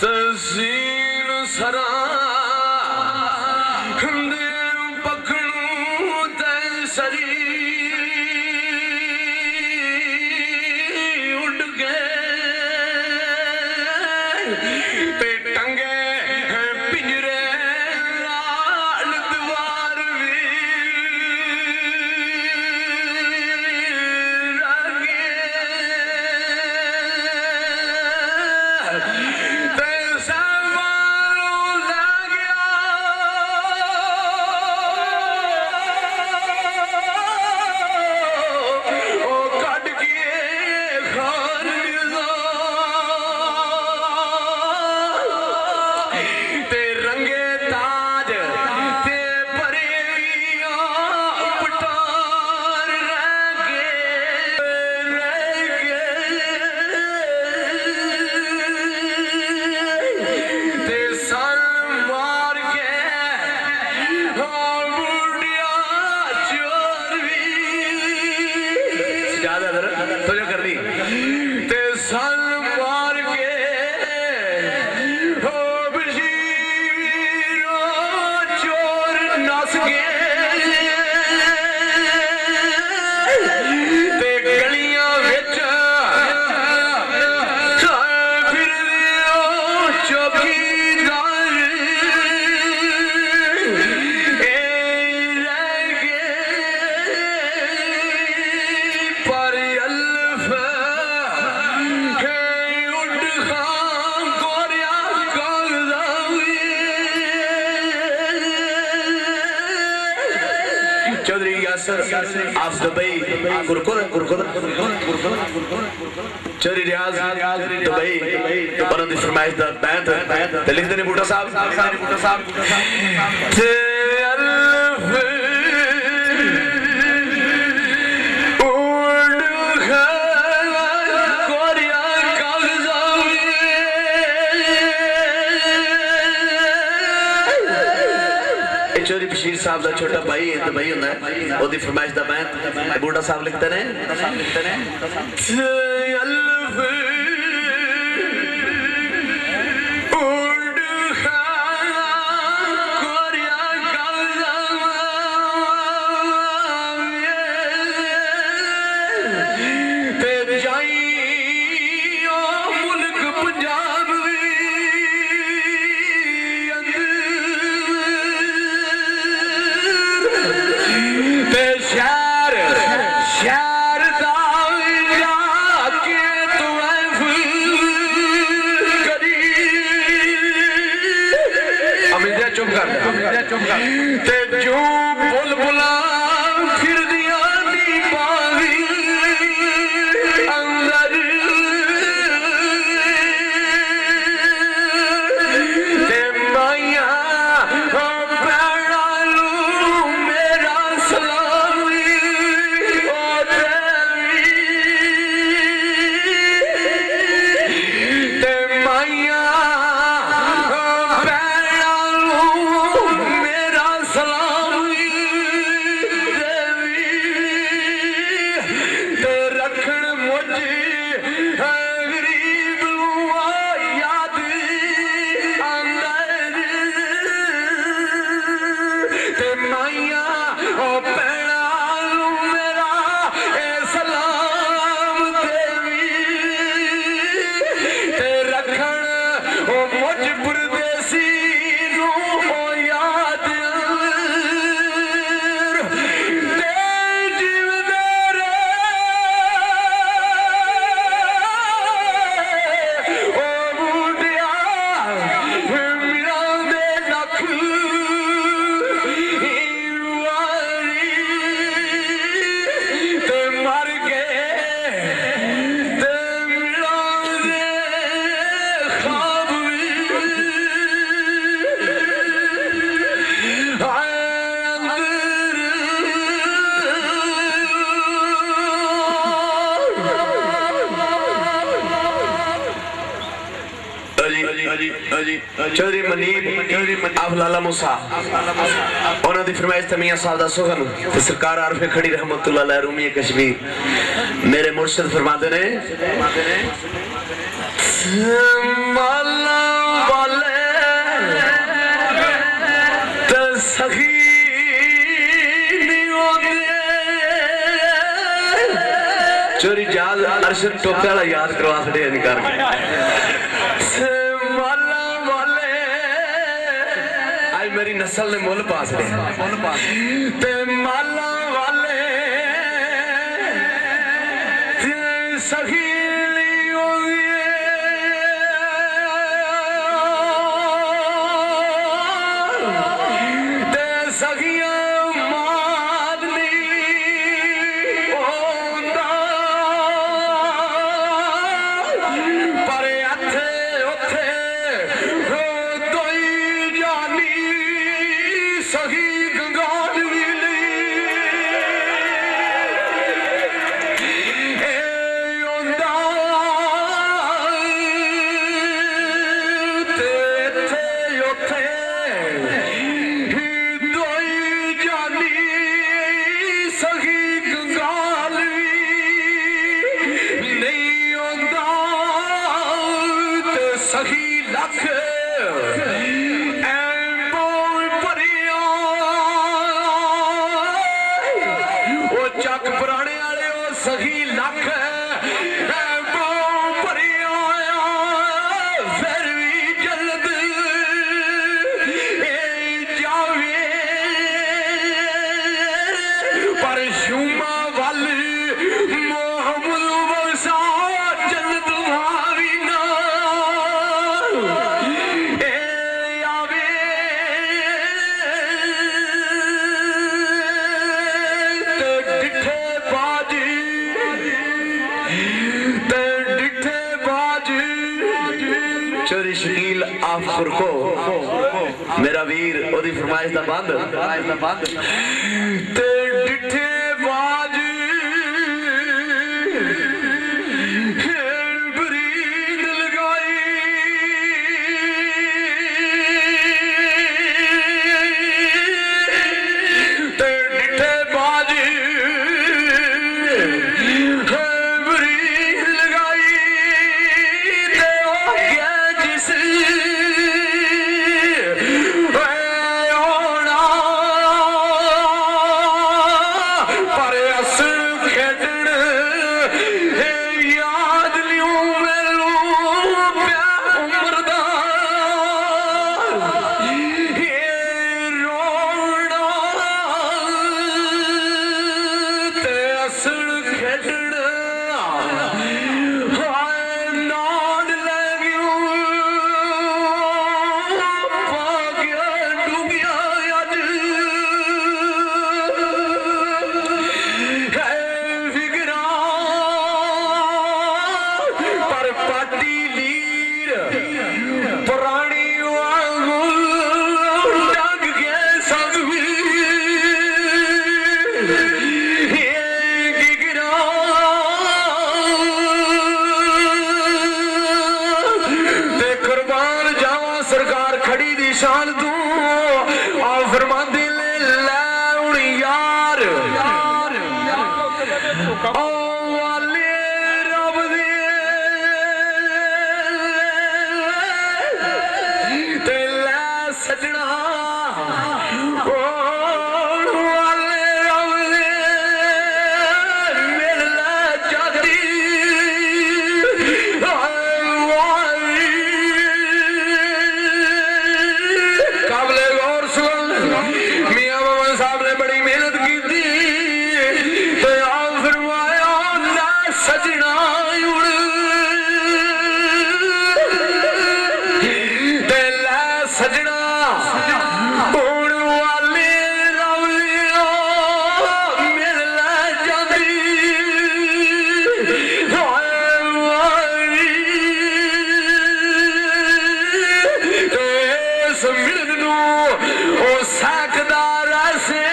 तसीन सरा पखड़ू तरी उड़ गए पे टंगे पिंजरे लाल द्वार आप दुबई चोरी रियाज दुबई बरन दी फरमाइश दा बैत ते लिख देने बूटा साहब चोरी बशीर साहब का छोटा भाई है दुबई होता है ओदी फरमाइश दा बैत बूटा साहब लिखते ने चौधरी मनीब आप लाला मूसा उन्होंने दी फरमाइश ते मियां साहब दा सुगन ते सरकार आरफे खड़ी रहमतुल्लाह अलैह रूमी कश्मीर मेरे मुर्शिद फरमाते ने याद अरशद टोपे वाला याद करवा छड़े इनकार माला वाले आई मेरी नस्ल ने मुल पा छड़े ते माला वाले सही को मेरा वीर ओदी फरमाइश दा बंद ते डिठे बाज बरीद लगाई ते डिठे बाज बरीद लगाई ते ओ गया जिस शान तू आ फरमांदी ले लौण यार ओ वाले रब दे ते लै सजना ओ वाले रब दे मिल लै जाती मिलन नू ओ सकदा रस